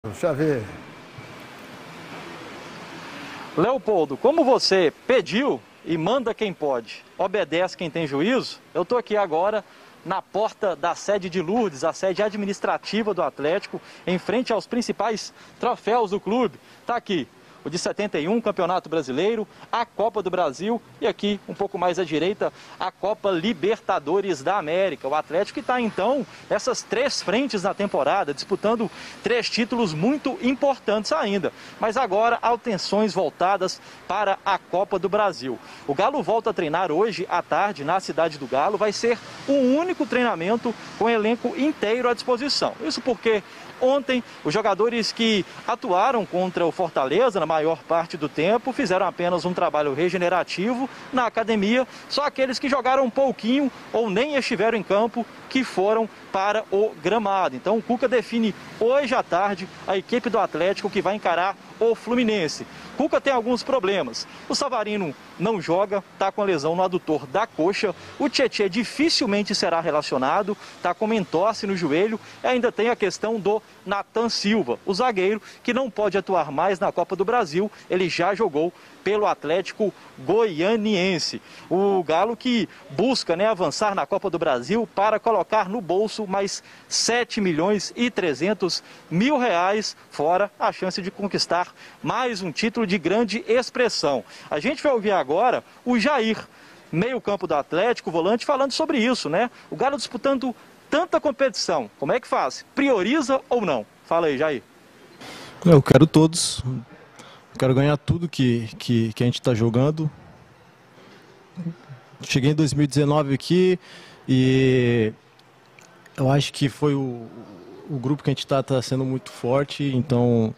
Deixa eu ver. Leopoldo, como você pediu e manda quem pode, obedece quem tem juízo, eu estou aqui agora na porta da sede de Lourdes, a sede administrativa do Atlético, em frente aos principais troféus do clube. Está aqui o de 71, Campeonato Brasileiro, a Copa do Brasil e aqui, um pouco mais à direita, a Copa Libertadores da América. O Atlético está, então, nessas três frentes na temporada, disputando três títulos muito importantes ainda. Mas agora, atenções voltadas para a Copa do Brasil. O Galo volta a treinar hoje à tarde na cidade do Galo. Vai ser um único treinamento com o elenco inteiro à disposição. Isso porque ontem, os jogadores que atuaram contra o Fortaleza, na maior parte do tempo, fizeram apenas um trabalho regenerativo na academia. Só aqueles que jogaram um pouquinho ou nem estiveram em campo que foram para o gramado. Então, o Cuca define hoje à tarde a equipe do Atlético que vai encarar o Fluminense. Cuca tem alguns problemas. O Savarino não joga, está com a lesão no adutor da coxa. O Tietê dificilmente será relacionado, está com entorse no joelho. E ainda tem a questão do Nathan Silva, o zagueiro que não pode atuar mais na Copa do Brasil. Ele já jogou pelo Atlético Goianiense. O Galo que busca, avançar na Copa do Brasil para colocar no bolso mais 7 milhões e 300 mil reais, fora a chance de conquistar mais um título de grande expressão. A gente vai ouvir agora o Jair, meio-campo do Atlético, volante, falando sobre isso, O Galo disputando tanta competição, como é que faz? Prioriza ou não? Fala aí, Jair. Eu quero todos. Quero ganhar tudo que a gente está jogando. Cheguei em 2019 aqui e eu acho que foi o grupo que a gente está sendo muito forte. Então,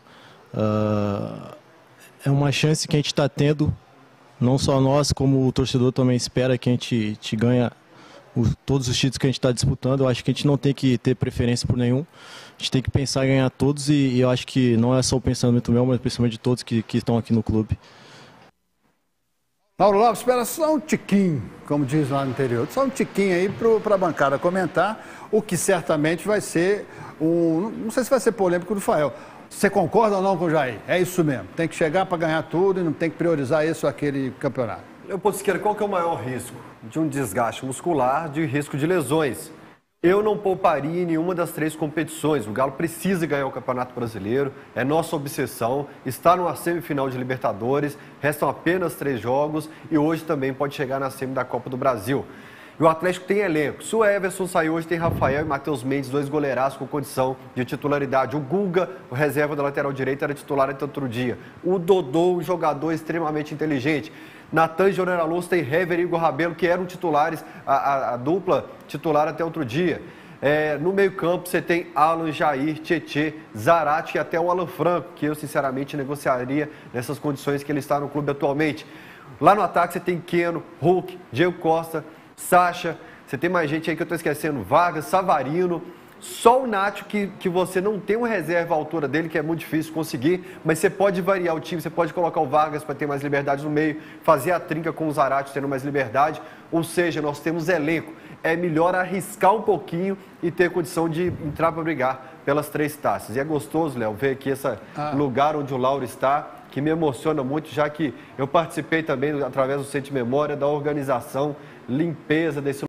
é uma chance que a gente está tendo, não só nós, como o torcedor também espera que a gente ganhe todos os títulos que a gente está disputando. Eu acho que a gente não tem que ter preferência por nenhum. A gente tem que pensar em ganhar todos e eu acho que não é só o pensamento meu, mas principalmente de todos que estão aqui no clube. Mauro Lopes, espera só um tiquinho, como diz lá no interior, só um tiquinho aí para a bancada comentar, o que certamente vai ser não sei se vai ser polêmico do Fael. Você concorda ou não com o Jair? É isso mesmo, tem que chegar para ganhar tudo e não tem que priorizar esse ou aquele campeonato. Leopoldo Siqueira, qual que é o maior risco? De um desgaste muscular, de risco de lesões. Eu não pouparia em nenhuma das três competições. O Galo precisa ganhar o Campeonato Brasileiro, é nossa obsessão. Está numa semifinal de Libertadores, restam apenas 3 jogos e hoje também pode chegar na semi da Copa do Brasil. E o Atlético tem elenco. Se o Everson sair hoje, tem Rafael e Matheus Mendes, 2 goleiraços com condição de titularidade. O Guga, o reserva da lateral direita, era titular até outro dia. O Dodô, um jogador extremamente inteligente. Natan e Jornal Alonso tem Hever e Igor Rabelo, que eram titulares, a dupla titular até outro dia. No meio-campo você tem Alan, Jair, Tietê, Zarate e até o Alan Franco, que eu sinceramente negociaria nessas condições que ele está no clube atualmente. Lá no ataque você tem Keno, Hulk, Diego Costa, Sacha, você tem mais gente aí que eu estou esquecendo, Vargas, Savarino. Só o Nacho que você não tem uma reserva à altura dele, que é muito difícil conseguir, mas você pode variar o time, você pode colocar o Vargas para ter mais liberdade no meio, fazer a trinca com o Zarate tendo mais liberdade, ou seja, nós temos elenco. É melhor arriscar um pouquinho e ter condição de entrar para brigar pelas 3 taças. E é gostoso, Léo, ver aqui esse lugar onde o Lauro está, que me emociona muito, já que eu participei também, através do Centro de Memória, da organização, limpeza desse